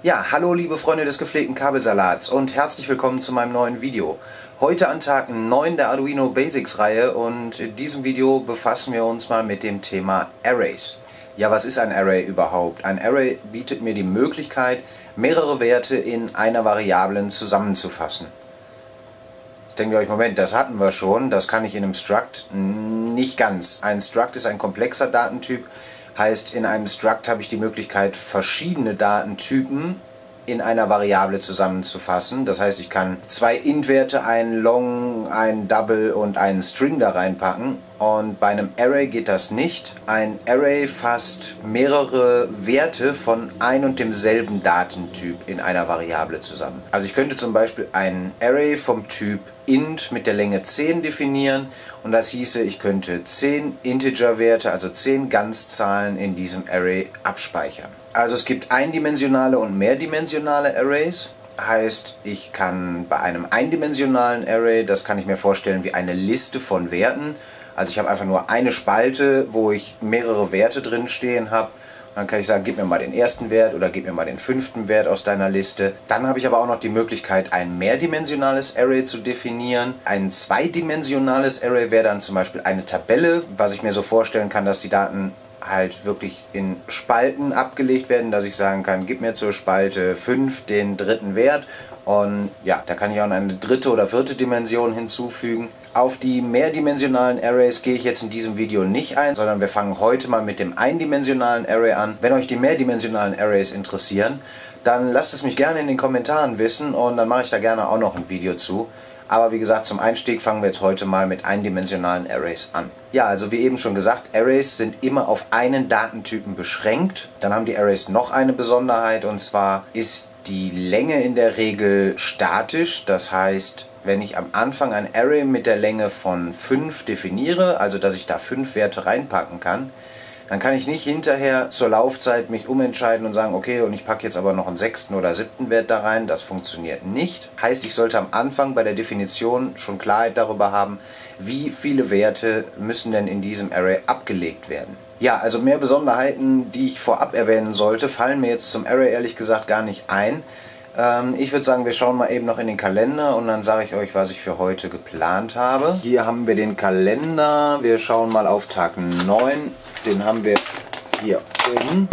Ja, hallo liebe Freunde des gepflegten Kabelsalats und herzlich willkommen zu meinem neuen Video. Heute an Tag 9 der Arduino Basics Reihe und in diesem Video befassen wir uns mal mit dem Thema Arrays. Ja, was ist ein Array überhaupt? Ein Array bietet mir die Möglichkeit, mehrere Werte in einer Variablen zusammenzufassen. Jetzt denkt ihr euch, Moment, das hatten wir schon, das kann ich in einem Struct. Nicht ganz. Ein Struct ist ein komplexer Datentyp. Heißt, in einem Struct habe ich die Möglichkeit, verschiedene Datentypen in einer Variable zusammenzufassen. Das heißt, ich kann zwei Int-Werte, einen Long, einen Double und einen String da reinpacken. Und bei einem Array geht das nicht. Ein Array fasst mehrere Werte von ein und demselben Datentyp in einer Variable zusammen. Also ich könnte zum Beispiel ein Array vom Typ int mit der Länge 10 definieren und das hieße, ich könnte 10 Integer-Werte, also 10 Ganzzahlen in diesem Array abspeichern. Also es gibt eindimensionale und mehrdimensionale Arrays. Heißt, ich kann bei einem eindimensionalen Array, das kann ich mir vorstellen wie eine Liste von Werten. Also ich habe einfach nur eine Spalte, wo ich mehrere Werte drin stehen habe. Dann kann ich sagen, gib mir mal den ersten Wert oder gib mir mal den fünften Wert aus deiner Liste. Dann habe ich aber auch noch die Möglichkeit, ein mehrdimensionales Array zu definieren. Ein zweidimensionales Array wäre dann zum Beispiel eine Tabelle, was ich mir so vorstellen kann, dass die Daten halt wirklich in Spalten abgelegt werden, dass ich sagen kann, gib mir zur Spalte 5 den dritten Wert. Und ja, da kann ich auch eine dritte oder vierte Dimension hinzufügen. Auf die mehrdimensionalen Arrays gehe ich jetzt in diesem Video nicht ein, sondern wir fangen heute mal mit dem eindimensionalen Array an. Wenn euch die mehrdimensionalen Arrays interessieren, dann lasst es mich gerne in den Kommentaren wissen und dann mache ich da gerne auch noch ein Video zu. Aber wie gesagt, zum Einstieg fangen wir jetzt heute mal mit eindimensionalen Arrays an. Ja, also wie eben schon gesagt, Arrays sind immer auf einen Datentypen beschränkt. Dann haben die Arrays noch eine Besonderheit und zwar ist die Länge in der Regel statisch. Das heißt, wenn ich am Anfang ein Array mit der Länge von 5 definiere, also dass ich da 5 Werte reinpacken kann, dann kann ich nicht hinterher zur Laufzeit mich umentscheiden und sagen, okay, und ich packe jetzt aber noch einen 6. oder 7. Wert da rein. Das funktioniert nicht. Heißt, ich sollte am Anfang bei der Definition schon Klarheit darüber haben, wie viele Werte müssen denn in diesem Array abgelegt werden. Ja, also mehr Besonderheiten, die ich vorab erwähnen sollte, fallen mir jetzt zum Array ehrlich gesagt gar nicht ein. Ich würde sagen, wir schauen mal eben noch in den Kalender und dann sage ich euch, was ich für heute geplant habe. Hier haben wir den Kalender. Wir schauen mal auf Tag 9. Den haben wir hier oben.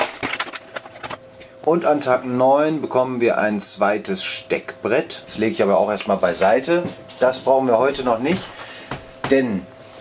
Und an Tag 9 bekommen wir ein zweites Steckbrett. Das lege ich aber auch erstmal beiseite. Das brauchen wir heute noch nicht, denn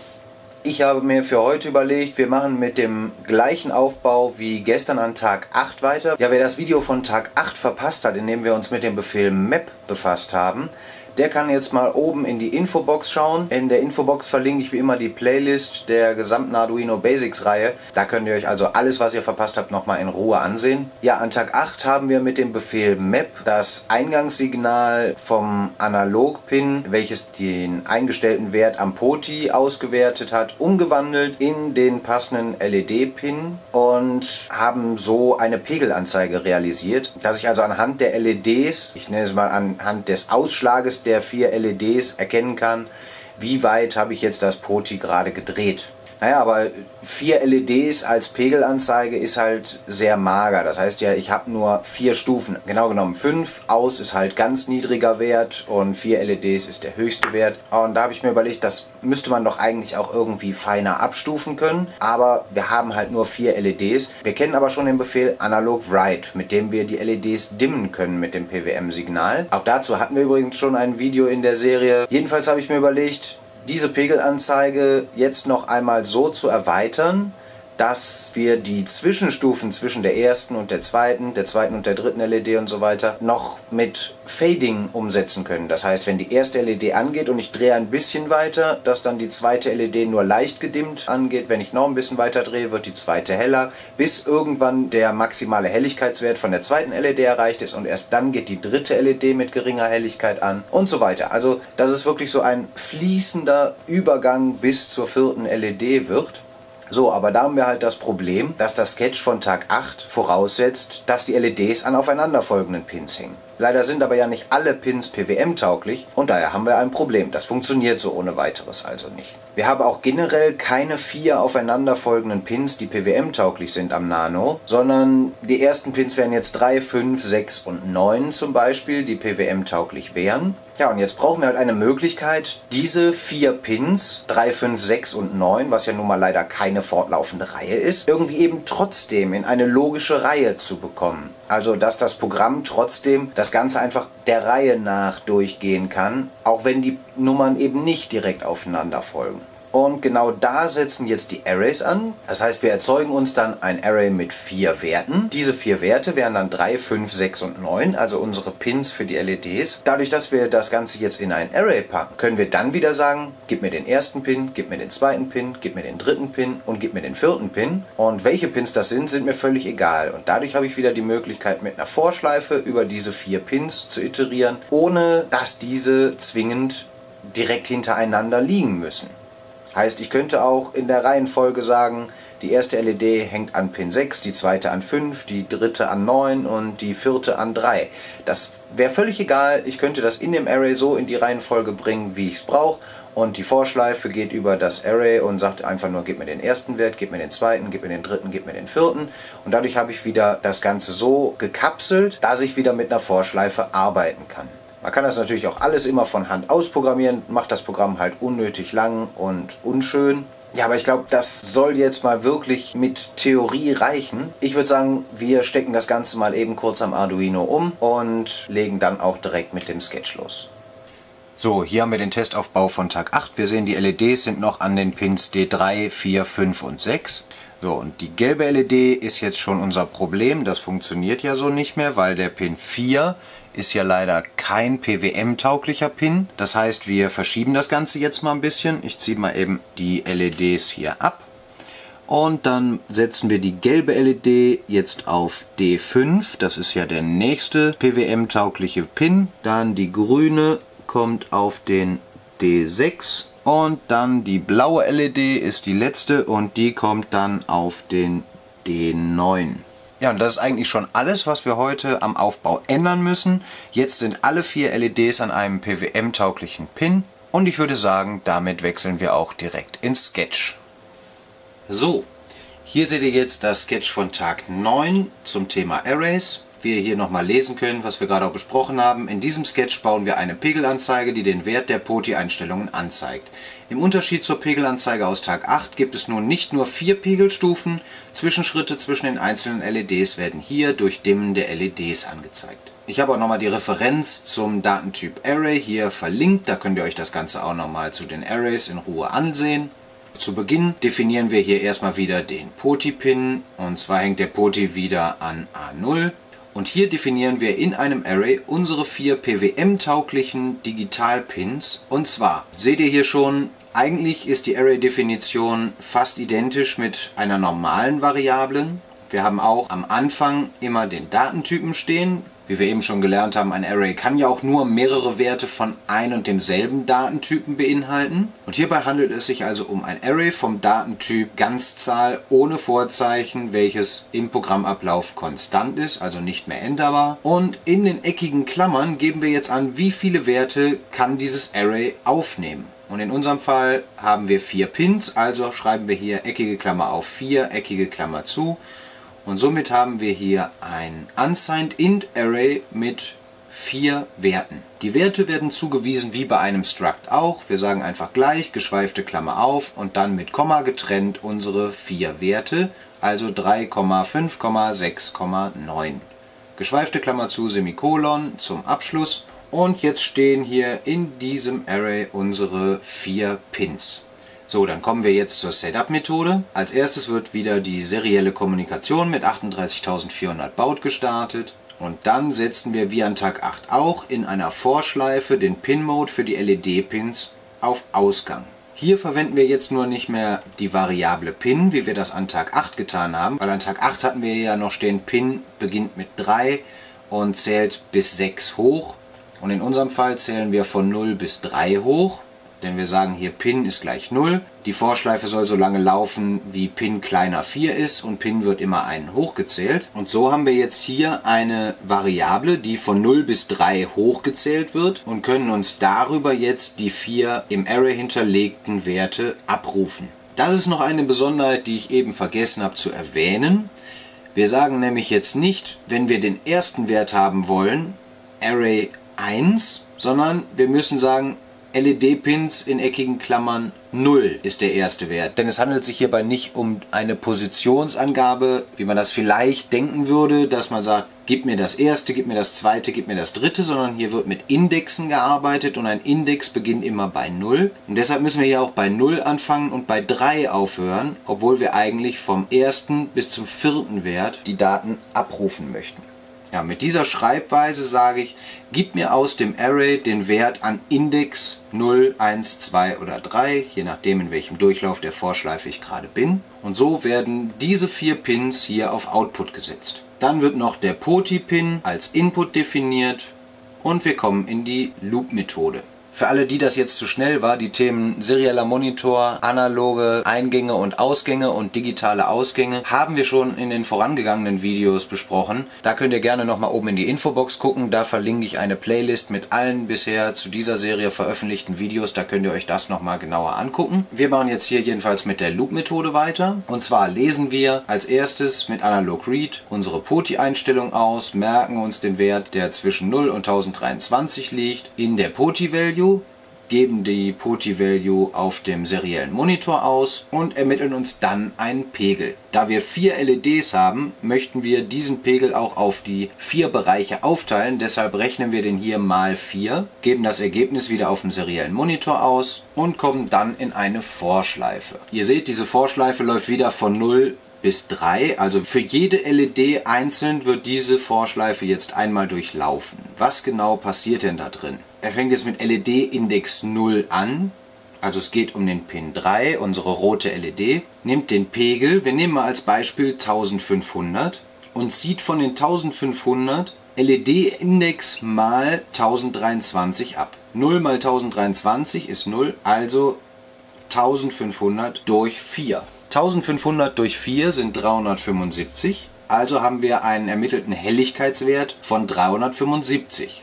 ich habe mir für heute überlegt, wir machen mit dem gleichen Aufbau wie gestern an Tag 8 weiter. Ja, wer das Video von Tag 8 verpasst hat, in dem wir uns mit dem Befehl map befasst haben, der kann jetzt mal oben in die Infobox schauen. In der Infobox verlinke ich wie immer die Playlist der gesamten Arduino Basics Reihe. Da könnt ihr euch also alles, was ihr verpasst habt, nochmal in Ruhe ansehen. Ja, an Tag 8 haben wir mit dem Befehl map das Eingangssignal vom Analog-Pin, welches den eingestellten Wert am POTI ausgewertet hat, umgewandelt in den passenden LED-Pin und haben so eine Pegelanzeige realisiert, dass ich also anhand der LEDs, ich nenne es mal anhand des Ausschlages der 4 LEDs erkennen kann, wie weit habe ich jetzt das POTI gerade gedreht. Naja, aber 4 LEDs als Pegelanzeige ist halt sehr mager. Das heißt ja, ich habe nur 4 Stufen. Genau genommen 5. Aus ist halt ganz niedriger Wert und 4 LEDs ist der höchste Wert. Und da habe ich mir überlegt, das müsste man doch eigentlich auch irgendwie feiner abstufen können. Aber wir haben halt nur 4 LEDs. Wir kennen aber schon den Befehl Analog Write, mit dem wir die LEDs dimmen können mit dem PWM-Signal. Auch dazu hatten wir übrigens schon ein Video in der Serie. Jedenfalls habe ich mir überlegt, diese Pegelanzeige jetzt noch einmal so zu erweitern, dass wir die Zwischenstufen zwischen der ersten und der zweiten und der dritten LED und so weiter noch mit Fading umsetzen können. Das heißt, wenn die erste LED angeht und ich drehe ein bisschen weiter, dass dann die zweite LED nur leicht gedimmt angeht. Wenn ich noch ein bisschen weiter drehe, wird die zweite heller, bis irgendwann der maximale Helligkeitswert von der zweiten LED erreicht ist und erst dann geht die dritte LED mit geringer Helligkeit an und so weiter. Also, dass es wirklich so ein fließender Übergang bis zur vierten LED wird. So, aber da haben wir halt das Problem, dass das Sketch von Tag 8 voraussetzt, dass die LEDs an aufeinanderfolgenden Pins hängen. Leider sind aber ja nicht alle Pins PWM-tauglich und daher haben wir ein Problem. Das funktioniert so ohne weiteres also nicht. Wir haben auch generell keine 4 aufeinanderfolgenden Pins, die PWM-tauglich sind am Nano, sondern die ersten Pins wären jetzt 3, 5, 6 und 9 zum Beispiel, die PWM-tauglich wären. Ja, und jetzt brauchen wir halt eine Möglichkeit, diese 4 Pins, 3, 5, 6 und 9, was ja nun mal leider keine fortlaufende Reihe ist, irgendwie eben trotzdem in eine logische Reihe zu bekommen. Also, dass das Programm trotzdem das Ganze einfach der Reihe nach durchgehen kann, auch wenn die Nummern eben nicht direkt aufeinander folgen. Und genau da setzen jetzt die Arrays an. Das heißt, wir erzeugen uns dann ein Array mit 4 Werten. Diese 4 Werte wären dann 3, 5, 6 und 9, also unsere Pins für die LEDs. Dadurch, dass wir das Ganze jetzt in ein Array packen, können wir dann wieder sagen, gib mir den ersten Pin, gib mir den zweiten Pin, gib mir den dritten Pin und gib mir den vierten Pin. Und welche Pins das sind mir völlig egal. Und dadurch habe ich wieder die Möglichkeit, mit einer Vorschleife über diese 4 Pins zu iterieren, ohne dass diese zwingend direkt hintereinander liegen müssen. Heißt, ich könnte auch in der Reihenfolge sagen, die erste LED hängt an Pin 6, die zweite an 5, die dritte an 9 und die vierte an 3. Das wäre völlig egal, ich könnte das in dem Array so in die Reihenfolge bringen, wie ich es brauche. Und die Vorschleife geht über das Array und sagt einfach nur, gib mir den ersten Wert, gib mir den zweiten, gib mir den dritten, gib mir den vierten. Und dadurch habe ich wieder das Ganze so gekapselt, dass ich wieder mit einer Vorschleife arbeiten kann. Man kann das natürlich auch alles immer von Hand ausprogrammieren, macht das Programm halt unnötig lang und unschön. Ja, aber ich glaube, das soll jetzt mal wirklich mit Theorie reichen. Ich würde sagen, wir stecken das Ganze mal eben kurz am Arduino um und legen dann auch direkt mit dem Sketch los. So, hier haben wir den Testaufbau von Tag 8. Wir sehen, die LEDs sind noch an den Pins D3, 4, 5 und 6. So, und die gelbe LED ist jetzt schon unser Problem. Das funktioniert ja so nicht mehr, weil der Pin 4 ist ja leider kein PWM-tauglicher Pin. Das heißt, wir verschieben das Ganze jetzt mal ein bisschen. Ich ziehe mal eben die LEDs hier ab. Und dann setzen wir die gelbe LED jetzt auf D5. Das ist ja der nächste PWM-taugliche Pin. Dann die grüne kommt auf den D6. Und dann die blaue LED ist die letzte und die kommt dann auf den D9. Ja, und das ist eigentlich schon alles, was wir heute am Aufbau ändern müssen. Jetzt sind alle 4 LEDs an einem PWM-tauglichen Pin und ich würde sagen, damit wechseln wir auch direkt ins Sketch. So, hier seht ihr jetzt das Sketch von Tag 9 zum Thema Arrays. Wie ihr hier nochmal lesen könnt, was wir gerade auch besprochen haben. In diesem Sketch bauen wir eine Pegelanzeige, die den Wert der POTI-Einstellungen anzeigt. Im Unterschied zur Pegelanzeige aus Tag 8 gibt es nun nicht nur 4 Pegelstufen, Zwischenschritte zwischen den einzelnen LEDs werden hier durch Dimmen der LEDs angezeigt. Ich habe auch nochmal die Referenz zum Datentyp Array hier verlinkt, da könnt ihr euch das Ganze auch nochmal zu den Arrays in Ruhe ansehen. Zu Beginn definieren wir hier erstmal wieder den POTI-Pin, und zwar hängt der POTI wieder an A0. Und hier definieren wir in einem Array unsere 4 PWM-tauglichen Digital-Pins. Und zwar, seht ihr hier schon, eigentlich ist die Array-Definition fast identisch mit einer normalen Variablen. Wir haben auch am Anfang immer den Datentypen stehen. Wie wir eben schon gelernt haben, ein Array kann ja auch nur mehrere Werte von ein und demselben Datentypen beinhalten. Und hierbei handelt es sich also um ein Array vom Datentyp Ganzzahl ohne Vorzeichen, welches im Programmablauf konstant ist, also nicht mehr änderbar. Und in den eckigen Klammern geben wir jetzt an, wie viele Werte kann dieses Array aufnehmen. Und in unserem Fall haben wir 4 Pins, also schreiben wir hier eckige Klammer auf 4, eckige Klammer zu. Und somit haben wir hier ein Unsigned Int Array mit 4 Werten. Die Werte werden zugewiesen wie bei einem Struct auch. Wir sagen einfach gleich, geschweifte Klammer auf und dann mit Komma getrennt unsere 4 Werte, also 3,5,6,9. Geschweifte Klammer zu, Semikolon zum Abschluss. Und jetzt stehen hier in diesem Array unsere 4 Pins. So, dann kommen wir jetzt zur Setup-Methode. Als erstes wird wieder die serielle Kommunikation mit 38.400 Baud gestartet. Und dann setzen wir wie an Tag 8 auch in einer Vorschleife den Pin-Mode für die LED-Pins auf Ausgang. Hier verwenden wir jetzt nur nicht mehr die Variable Pin, wie wir das an Tag 8 getan haben. Weil an Tag 8 hatten wir ja noch stehen, Pin beginnt mit 3 und zählt bis 6 hoch. Und in unserem Fall zählen wir von 0 bis 3 hoch. denn wir sagen hier Pin ist gleich 0. Die Vorschleife soll so lange laufen, wie Pin kleiner 4 ist und Pin wird immer einen hochgezählt. Und so haben wir jetzt hier eine Variable, die von 0 bis 3 hochgezählt wird und können uns darüber jetzt die 4 im Array hinterlegten Werte abrufen. Das ist noch eine Besonderheit, die ich eben vergessen habe zu erwähnen. Wir sagen nämlich jetzt nicht, wenn wir den ersten Wert haben wollen, Array 1, sondern wir müssen sagen, LED-Pins in eckigen Klammern 0 ist der erste Wert. Denn es handelt sich hierbei nicht um eine Positionsangabe, wie man das vielleicht denken würde, dass man sagt, gib mir das erste, gib mir das zweite, gib mir das dritte, sondern hier wird mit Indexen gearbeitet und ein Index beginnt immer bei 0. Und deshalb müssen wir hier auch bei 0 anfangen und bei 3 aufhören, obwohl wir eigentlich vom ersten bis zum vierten Wert die Daten abrufen möchten. Ja, mit dieser Schreibweise sage ich, gib mir aus dem Array den Wert an Index 0, 1, 2 oder 3, je nachdem in welchem Durchlauf der Vorschleife ich gerade bin. Und so werden diese 4 Pins hier auf Output gesetzt. Dann wird noch der POTI-Pin als Input definiert und wir kommen in die Loop-Methode. Für alle, die das jetzt zu schnell war, die Themen serieller Monitor, analoge Eingänge und Ausgänge und digitale Ausgänge haben wir schon in den vorangegangenen Videos besprochen. Da könnt ihr gerne nochmal oben in die Infobox gucken, da verlinke ich eine Playlist mit allen bisher zu dieser Serie veröffentlichten Videos, da könnt ihr euch das nochmal genauer angucken. Wir machen jetzt hier jedenfalls mit der Loop-Methode weiter und zwar lesen wir als erstes mit Analog Read unsere POTI-Einstellung aus, merken uns den Wert, der zwischen 0 und 1023 liegt, in der POTI-Value, geben die POTI-Value auf dem seriellen Monitor aus und ermitteln uns dann einen Pegel. Da wir 4 LEDs haben, möchten wir diesen Pegel auch auf die 4 Bereiche aufteilen, deshalb rechnen wir den hier mal 4, geben das Ergebnis wieder auf dem seriellen Monitor aus und kommen dann in eine Vorschleife. Ihr seht, diese Vorschleife läuft wieder von 0 bis 3, also für jede LED einzeln wird diese Vorschleife jetzt einmal durchlaufen. Was genau passiert denn da drin? Er fängt jetzt mit LED-Index 0 an, also es geht um den Pin 3, unsere rote LED, nimmt den Pegel, wir nehmen mal als Beispiel 1500 und zieht von den 1500 LED-Index mal 1023 ab. 0 mal 1023 ist 0, also 1500 durch 4. 1500 durch 4 sind 375, also haben wir einen ermittelten Helligkeitswert von 375.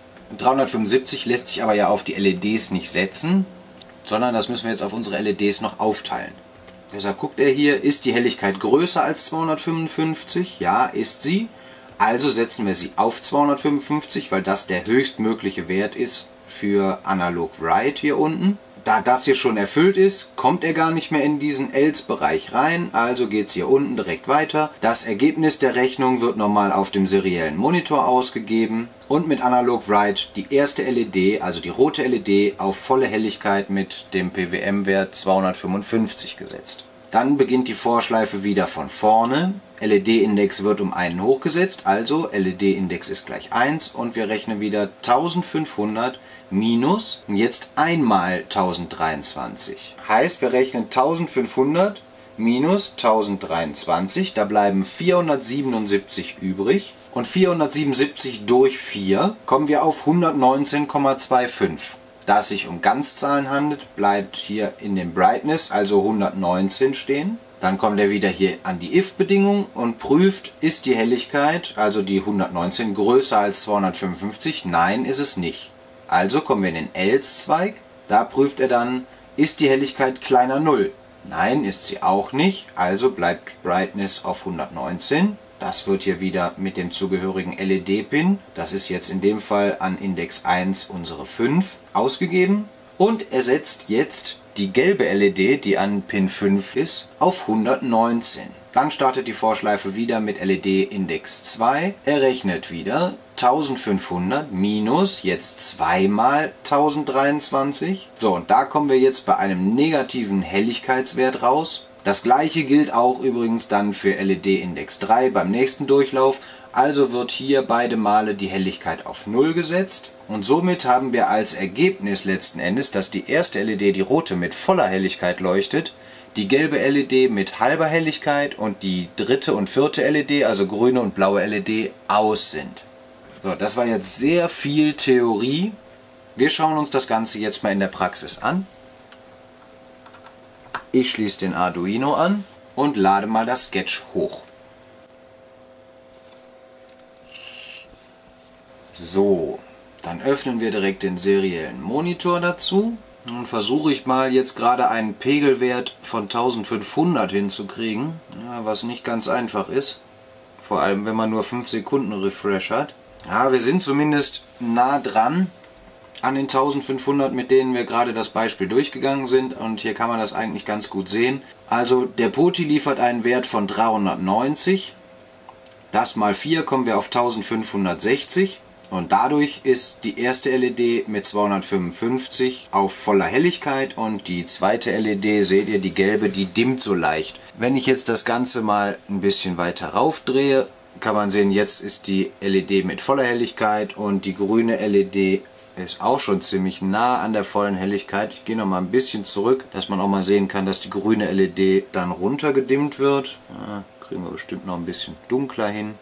375 lässt sich aber ja auf die LEDs nicht setzen, sondern das müssen wir jetzt auf unsere LEDs noch aufteilen. Deshalb guckt er hier, ist die Helligkeit größer als 255? Ja, ist sie. Also setzen wir sie auf 255, weil das der höchstmögliche Wert ist für Analog Write hier unten. Da das hier schon erfüllt ist, kommt er gar nicht mehr in diesen Else-Bereich rein, also geht es hier unten direkt weiter. Das Ergebnis der Rechnung wird nochmal auf dem seriellen Monitor ausgegeben und mit Analog Write die erste LED, also die rote LED, auf volle Helligkeit mit dem PWM-Wert 255 gesetzt. Dann beginnt die Vorschleife wieder von vorne. LED-Index wird um einen hochgesetzt, also LED-Index ist gleich 1 und wir rechnen wieder 1500 minus jetzt einmal 1023. Heißt, wir rechnen 1500 minus 1023, da bleiben 477 übrig und 477 durch 4 kommen wir auf 119,25. Da es sich um Ganzzahlen handelt, bleibt hier in dem Brightness also 119 stehen. Dann kommt er wieder hier an die if-Bedingung und prüft, ist die Helligkeit, also die 119, größer als 255? Nein, ist es nicht. Also kommen wir in den else-Zweig. Da prüft er dann, ist die Helligkeit kleiner 0? Nein, ist sie auch nicht. Also bleibt Brightness auf 119. Das wird hier wieder mit dem zugehörigen LED-Pin, das ist jetzt in dem Fall an Index 1 unsere 5, ausgegeben. Und er setzt jetzt die gelbe LED, die an Pin 5 ist, auf 119. Dann startet die Vorschleife wieder mit LED Index 2. Er rechnet wieder 1500 minus jetzt zweimal 1023. So, und da kommen wir jetzt bei einem negativen Helligkeitswert raus. Das gleiche gilt auch übrigens dann für LED Index 3 beim nächsten Durchlauf. Also wird hier beide Male die Helligkeit auf 0 gesetzt. Und somit haben wir als Ergebnis letzten Endes, dass die erste LED, die rote, mit voller Helligkeit leuchtet, die gelbe LED mit halber Helligkeit und die dritte und vierte LED, also grüne und blaue LED, aus sind. So, das war jetzt sehr viel Theorie. Wir schauen uns das Ganze jetzt mal in der Praxis an. Ich schließe den Arduino an und lade mal das Sketch hoch. So, dann öffnen wir direkt den seriellen Monitor dazu. Nun versuche ich mal jetzt gerade einen Pegelwert von 1500 hinzukriegen, ja, was nicht ganz einfach ist. Vor allem, wenn man nur 5 Sekunden Refresh hat. Ja, wir sind zumindest nah dran an den 1500, mit denen wir gerade das Beispiel durchgegangen sind. Und hier kann man das eigentlich ganz gut sehen. Also der POTI liefert einen Wert von 390. Das mal 4 kommen wir auf 1560. Und dadurch ist die erste LED mit 255 auf voller Helligkeit und die zweite LED, seht ihr, die gelbe, die dimmt so leicht. Wenn ich jetzt das Ganze mal ein bisschen weiter raufdrehe, kann man sehen, jetzt ist die LED mit voller Helligkeit und die grüne LED ist auch schon ziemlich nah an der vollen Helligkeit. Ich gehe noch mal ein bisschen zurück, dass man auch mal sehen kann, dass die grüne LED dann runtergedimmt wird. Ja, kriegen wir bestimmt noch ein bisschen dunkler hin.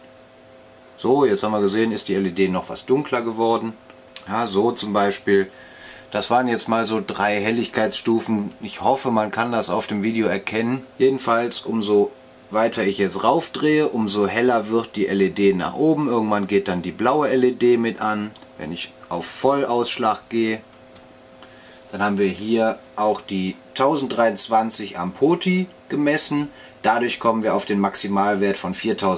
So, jetzt haben wir gesehen, ist die LED noch was dunkler geworden. Ja, so zum Beispiel. Das waren jetzt mal so 3 Helligkeitsstufen. Ich hoffe, man kann das auf dem Video erkennen. Jedenfalls, umso weiter ich jetzt raufdrehe, umso heller wird die LED nach oben. Irgendwann geht dann die blaue LED mit an. Wenn ich auf Vollausschlag gehe, dann haben wir hier auch die 1023 am POTI gemessen. Dadurch kommen wir auf den Maximalwert von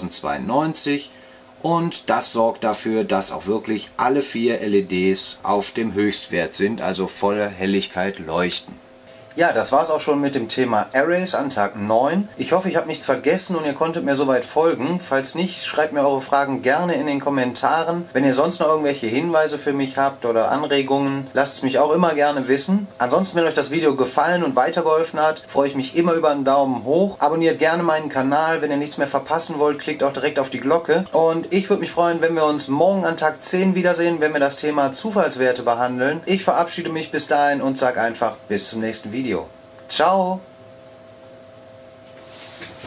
4092. Und das sorgt dafür, dass auch wirklich alle 4 LEDs auf dem Höchstwert sind, also volle Helligkeit leuchten. Ja, das war es auch schon mit dem Thema Arrays an Tag 9. Ich hoffe, ich habe nichts vergessen und ihr konntet mir soweit folgen. Falls nicht, schreibt mir eure Fragen gerne in den Kommentaren. Wenn ihr sonst noch irgendwelche Hinweise für mich habt oder Anregungen, lasst es mich auch immer gerne wissen. Ansonsten, wenn euch das Video gefallen und weitergeholfen hat, freue ich mich immer über einen Daumen hoch. Abonniert gerne meinen Kanal. Wenn ihr nichts mehr verpassen wollt, klickt auch direkt auf die Glocke. Und ich würde mich freuen, wenn wir uns morgen an Tag 10 wiedersehen, wenn wir das Thema Zufallswerte behandeln. Ich verabschiede mich bis dahin und sage einfach bis zum nächsten Video. Ciao!